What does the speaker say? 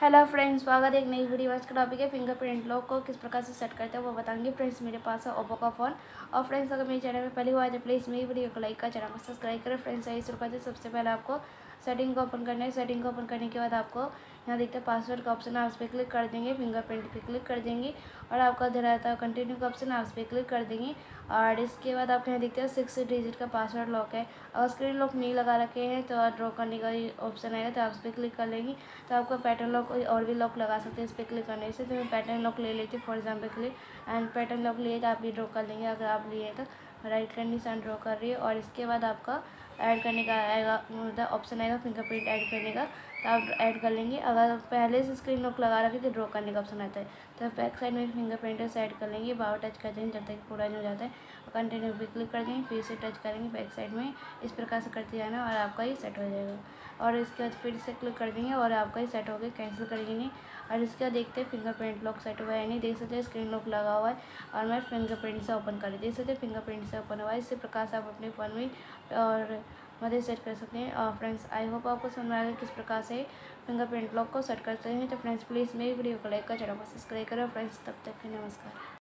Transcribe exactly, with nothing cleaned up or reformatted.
Hello friends, स्वागत है एक नई वीडियो। आज का टॉपिक है फिंगरप्रिंट लॉक को किस प्रकार से सेट करते हैं वो बताएंगे। फ्रेंड्स, मेरे पास है ओप्पो का फ़ोन। और फ्रेंड्स, अगर मेरे चैनल में पहली बार है तो प्लीज़ मेरी वीडियो को लाइक कर, चैनल को सब्सक्राइब करें। फ्रेंड्स, यही शुरू करते हैं। सबसे पहले आपको सेटिंग को ओपन करना है। सेटिंग को ओपन करने के बाद आपको यहाँ देखते हैं पासवर्ड का ऑप्शन है, आप उस पर क्लिक कर देंगे। फिंगरप्रिंट पे क्लिक कर देंगे और आपका इधर आता है कंटिन्यू का ऑप्शन, आप उस पर क्लिक कर देंगे। और इसके बाद आप यहाँ देखते हैं सिक्स डिजिट का पासवर्ड लॉक है। अगर स्क्रीन लॉक नहीं लगा रखे हैं तो ड्रॉ करने का ऑप्शन आएगा, तो आप उस पर क्लिक कर लेंगे तो आपका पैटर्न लॉक और भी लॉक लगा सकते हैं इस पर क्लिक करने से। तो मैं पैटर्न लॉक ले लेती हूँ फॉर एग्जाम्पल के लिए। एंड पैटर्न लॉक लिए तो आप भी ड्रॉ कर लेंगे। अगर आप लिए तो राइट का निशान ड्रॉ कर रही है और इसके बाद आपका ऐड करने का आएगा, मतलब ऑप्शन आएगा फिंगरप्रिंट ऐड करने का, तो आप ऐड कर लेंगे। अगर पहले से स्क्रीन लॉक लगा रखे तो ड्रॉ करने का ऑप्शन आता है, तो बैक साइड में फिंगरप्रिंट से ऐड कर लेंगे। बार टच कर देंगे जब तक पूरा नहीं हो जाता है। कंटिन्यू पे क्लिक कर देंगे, फिर से टच करेंगे बैक साइड में, इस प्रकार से करते जाना और आपका ये सेट हो जाएगा। और इसके बाद फिर से क्लिक कर देंगे और आपका ही सेट हो गया, कैंसिल करेंगे नहीं। और इसके बाद देखते हैं फिंगरप्रिंट लॉक सेट हुआ है नहीं। देख सकते हैं स्क्रीन लॉक लगा हुआ है और मैं फिंगरप्रिंट से ओपन कर देख सकते हैं फिंगरप्रिंट से ओपन हुआ है। इसी प्रकार से आप अपने फ़ोन में और मदद सेट कर सकते हैं। और फ्रेंड्स, आई होप आपको समझ में आएगा किस प्रकार से फिंगरप्रिंट लॉक को सेट करते हैं। तो फ्रेंड्स, प्लीज़ मेरी वीडियो को लाइक कर, चैनल को सब्सक्राइब करें। फ्रेंड्स, तब तक के नमस्कार।